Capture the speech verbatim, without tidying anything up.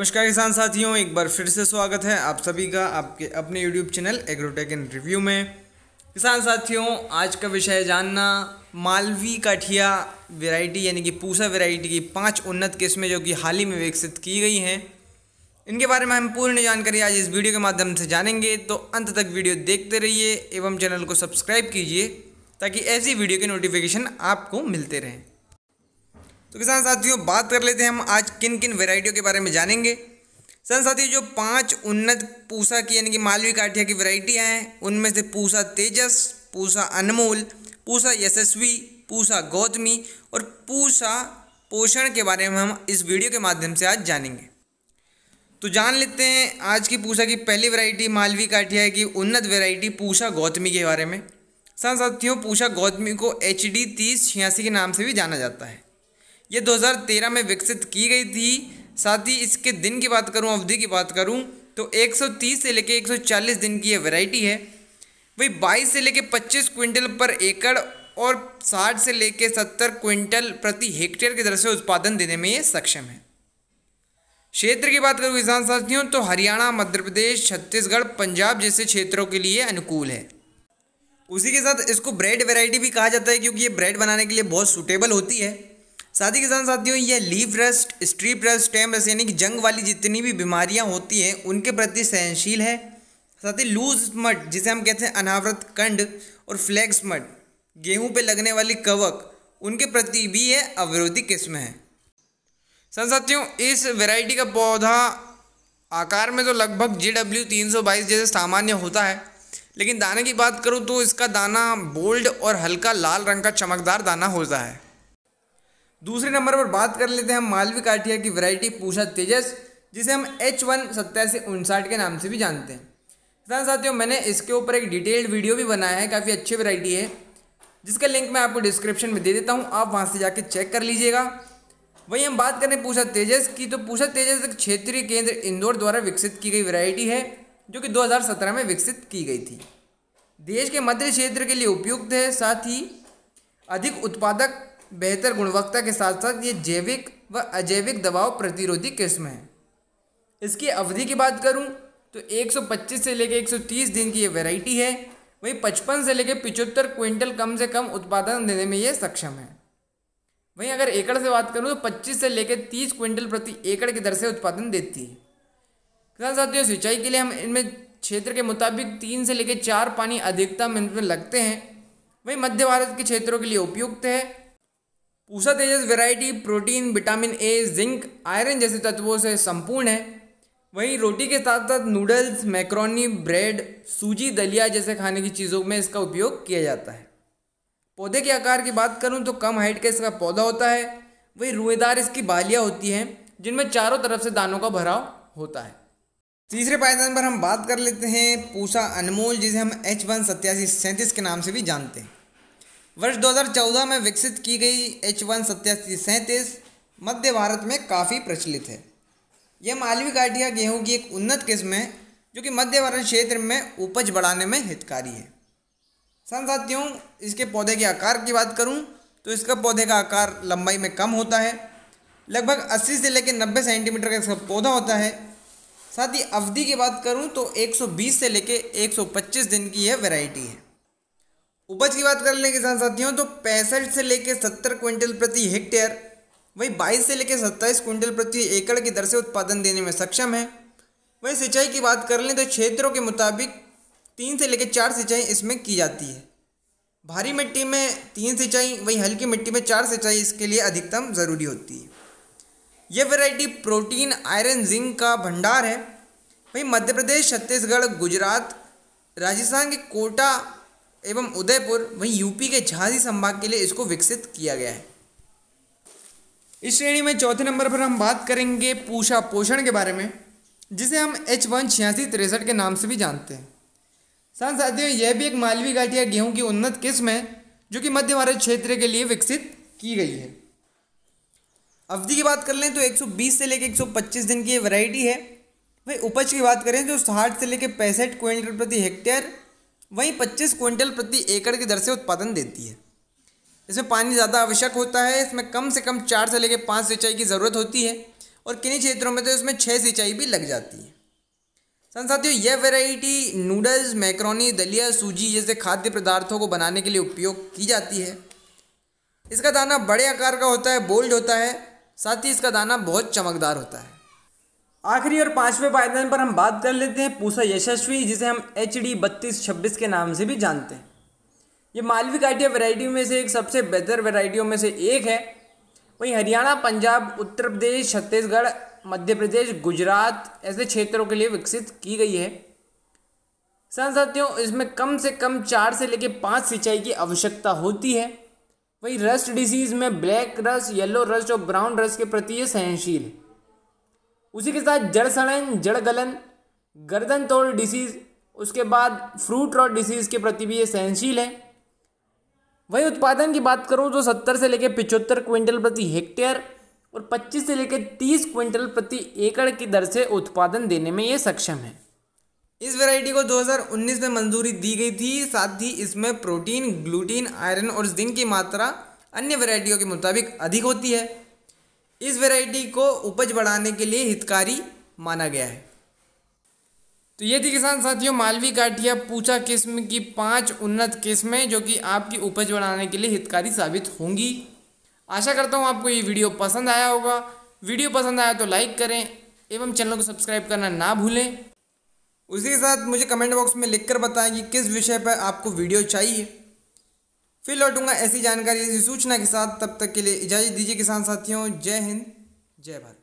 नमस्कार किसान साथियों, एक बार फिर से स्वागत है आप सभी का आपके अपने YouTube channel Agrotech in review में। किसान साथियों, आज का विषय है जानना मालवी काठिया वैरायटी यानी कि पूसा वैरायटी की पांच उन्नत किस्में जो कि हाल ही में विकसित की गई हैं, इनके बारे में हम पूर्ण जानकारी आज इस वीडियो के माध्यम से जानेंगे। तो अंत तक वीडियो देखते रहिए एवं चैनल को सब्सक्राइब कीजिए ताकि ऐसी वीडियो के नोटिफिकेशन आपको मिलते रहें। तो किसान साथियों, बात कर लेते हैं हम आज किन किन वैरायटियों के बारे में जानेंगे। किसान साथियों, जो पांच उन्नत पूसा की यानी कि मालवी काठिया की वैरायटियाँ हैं, उनमें से पूसा तेजस, पूसा अनमोल, पूसा यशस्वी, पूसा गौतमी और पूसा पोषण के बारे में हम इस वीडियो के माध्यम से आज जानेंगे। तो जान लेते हैं आज की पूसा की पहली वैरायटी मालवी काठिया की उन्नत वैरायटी पूसा गौतमी के बारे में। किसान साथियों, पूसा गौतमी को एच डी तीस छियासी के नाम से भी जाना जाता है। ये दो हज़ार तेरह में विकसित की गई थी। साथ ही इसके दिन की बात करूं, अवधि की बात करूं तो एक सौ तीस से लेकर एक सौ चालीस दिन की ये वैरायटी है। वही बाईस से लेकर पच्चीस क्विंटल पर एकड़ और साठ से लेकर सत्तर क्विंटल प्रति हेक्टेयर की दर से उत्पादन देने में ये सक्षम है। क्षेत्र की बात करूं किसान साथियों तो हरियाणा, मध्य प्रदेश, छत्तीसगढ़, पंजाब जैसे क्षेत्रों के लिए अनुकूल है। उसी के साथ इसको ब्रेड वैरायटी भी कहा जाता है क्योंकि ये ब्रेड बनाने के लिए बहुत सूटेबल होती है। साथ ही किसान साथियों, यह leaf rust, stripe rust, stem rust यानी कि जंग वाली जितनी भी बीमारियां होती हैं उनके प्रति सहनशील है। साथ ही लूज मड जिसे हम कहते हैं अनावृत कंड और फ्लैक्स मड गेहूं पे लगने वाली कवक, उनके प्रति भी यह अवरोधी किस्म है। किसान साथियों, इस वैरायटी का पौधा आकार में तो लगभग जी डब्ल्यू तीन सौ बाईस जैसे सामान्य होता है, लेकिन दाने की बात करूँ तो इसका दाना बोल्ड और हल्का लाल रंग का चमकदार दाना होता है। दूसरे नंबर पर बात कर लेते हैं हम मालवी काठिया की वैरायटी पूसा तेजस, जिसे हम एच वन सत्तासी उनसाठ के नाम से भी जानते हैं। किसान साथियों, मैंने इसके ऊपर एक डिटेल्ड वीडियो भी बनाया है, काफ़ी अच्छी वैरायटी है, जिसका लिंक मैं आपको डिस्क्रिप्शन में दे देता हूँ, आप वहाँ से जाके चेक कर लीजिएगा। वहीं हम बात करें पूसा तेजस की, तो पूसा तेजस एक क्षेत्रीय केंद्र इंदौर द्वारा विकसित की गई वैरायटी है जो कि दो हज़ार सत्रह में विकसित की गई थी। देश के मध्य क्षेत्र के लिए उपयुक्त है। साथ ही अधिक उत्पादक, बेहतर गुणवत्ता के साथ साथ ये जैविक व अजैविक दबाव प्रतिरोधी किस्म है। इसकी अवधि की बात करूं तो एक सौ पच्चीस से लेकर एक सौ तीस दिन की ये वैरायटी है। वहीं पचपन से लेकर पिचहत्तर क्विंटल कम से कम उत्पादन देने में ये सक्षम है। वहीं अगर एकड़ से बात करूं तो पच्चीस से लेकर तीस क्विंटल प्रति एकड़ की दर से उत्पादन देती है। किसान साथियों, सिंचाई के लिए हम इनमें क्षेत्र के मुताबिक तीन से लेकर चार पानी अधिकतम इनमें लगते हैं। वहीं मध्य भारत के क्षेत्रों के लिए उपयुक्त है। Pusa Tejas variety protein, vitamin A, zinc, iron जैसे तत्वों से संपूर्ण है। वहीं रोटी के साथ साथ नूडल्स, मैक्रोनी, ब्रेड, सूजी, दलिया जैसे खाने की चीज़ों में इसका उपयोग किया जाता है। पौधे के आकार की बात करूं तो कम हाइट का इसका पौधा होता है। वहीं रुएदार इसकी बालियाँ होती हैं जिनमें चारों तरफ से दानों का भराव होता है। तीसरे पायदान पर हम बात कर लेते हैं पूसा अनमोल, जिसे हम एच वन सत्तासी सैंतीस के नाम से भी जानते हैं। वर्ष दो हज़ार चौदह में विकसित की गई एच वन सत्तासी सैंतीस मध्य भारत में काफ़ी प्रचलित है। यह मालवी काठिया गेहूं की एक उन्नत किस्म है जो कि मध्य भारत क्षेत्र में उपज बढ़ाने में हितकारी है। किसान साथियों, इसके पौधे के आकार की बात करूं तो इसका पौधे का आकार लंबाई में कम होता है। लगभग अस्सी से लेकर नब्बे सेंटीमीटर का इसका पौधा होता है। साथ ही अवधि की बात करूँ तो एक सौ बीस से लेकर एक सौ पच्चीस दिन की यह वैरायटी है। उपज की बात कर लें किसान साथियों तो पैंसठ से लेकर सत्तर क्विंटल प्रति हेक्टेयर, वही बाईस से लेकर सत्ताईस क्विंटल प्रति एकड़ की दर से उत्पादन देने में सक्षम है। वही सिंचाई की बात कर लें तो क्षेत्रों के मुताबिक तीन से लेकर चार सिंचाई इसमें की जाती है। भारी मिट्टी में तीन सिंचाई, वही हल्की मिट्टी में चार सिंचाई इसके लिए अधिकतम ज़रूरी होती है। यह वैरायटी प्रोटीन, आयरन, जिंक का भंडार है। वही मध्य प्रदेश, छत्तीसगढ़, गुजरात, राजस्थान के कोटा एवं उदयपुर, वहीं यूपी के झांसी संभाग के लिए इसको विकसित किया गया है। इस श्रेणी में चौथे नंबर पर हम बात करेंगे पूसा पोषण के बारे में, जिसे हम एच वन छियासी तिरसठ के नाम से भी जानते हैं। साथ साथियों, यह भी एक मालवी काठिया गेहूं की उन्नत किस्म है जो कि मध्य भारत क्षेत्र के लिए विकसित की गई है। अवधि की बात कर लें तो एक सौ बीस से लेकर एक सौ पच्चीस दिन की वैरायटी है। वही उपज की बात करें तो साठ से लेकर पैंसठ क्विंटल प्रति हेक्टेयर, वहीं पच्चीस क्विंटल प्रति एकड़ की दर से उत्पादन देती है। इसमें पानी ज़्यादा आवश्यक होता है। इसमें कम से कम चार से लेकर पाँच सिंचाई की ज़रूरत होती है और किन्हीं क्षेत्रों में तो इसमें छः सिंचाई भी लग जाती है। सन साथियों, यह वैरायटी नूडल्स, मैक्रोनी, दलिया, सूजी जैसे खाद्य पदार्थों को बनाने के लिए उपयोग की जाती है। इसका दाना बड़े आकार का होता है, बोल्ड होता है, साथ ही इसका दाना बहुत चमकदार होता है। आखिरी और पांचवें पायदान पर हम बात कर लेते हैं पूसा यशस्वी, जिसे हम एच डी बत्तीस छब्बीस के नाम से भी जानते हैं। ये मालवी काठिया वैरायटी में से एक सबसे बेहतर वैरायटियों में से एक है। वहीं हरियाणा, पंजाब, उत्तर प्रदेश, छत्तीसगढ़, मध्य प्रदेश, गुजरात ऐसे क्षेत्रों के लिए विकसित की गई है। साथियों, इसमें कम से कम चार से लेकर पाँच सिंचाई की आवश्यकता होती है। वहीं रस्ट डिसीज में ब्लैक रस्ट, येलो रस्ट और ब्राउन रस्ट के प्रति ये सहनशील है। उसी के साथ जड़ सड़न, जड़ गलन, गर्दन तोड़ डिसीज, उसके बाद फ्रूट रॉट डिसीज के प्रति भी ये सहनशील है। वही उत्पादन की बात करूं तो सत्तर से लेकर पिचहत्तर क्विंटल प्रति हेक्टेयर और पच्चीस से लेकर तीस क्विंटल प्रति एकड़ की दर से उत्पादन देने में ये सक्षम है। इस वैरायटी को दो हज़ार उन्नीस में मंजूरी दी गई थी। साथ ही इसमें प्रोटीन, ग्लूटीन, आयरन और जिंक की मात्रा अन्य वैरायटियों के मुताबिक अधिक होती है। इस वैरायटी को उपज बढ़ाने के लिए हितकारी माना गया है। तो ये थी किसान साथियों मालवी काठिया पूसा किस्म की पांच उन्नत किस्में जो कि आपकी उपज बढ़ाने के लिए हितकारी साबित होंगी। आशा करता हूँ आपको ये वीडियो पसंद आया होगा। वीडियो पसंद आया तो लाइक करें एवं चैनल को सब्सक्राइब करना ना भूलें। उसी के साथ मुझे कमेंट बॉक्स में लिखकर बताएं कि किस विषय पर आपको वीडियो चाहिए। फिर लौटूंगा ऐसी जानकारी, ऐसी सूचना के साथ। तब तक के लिए इजाज़त दीजिए किसान साथियों। जय हिंद, जय भारत।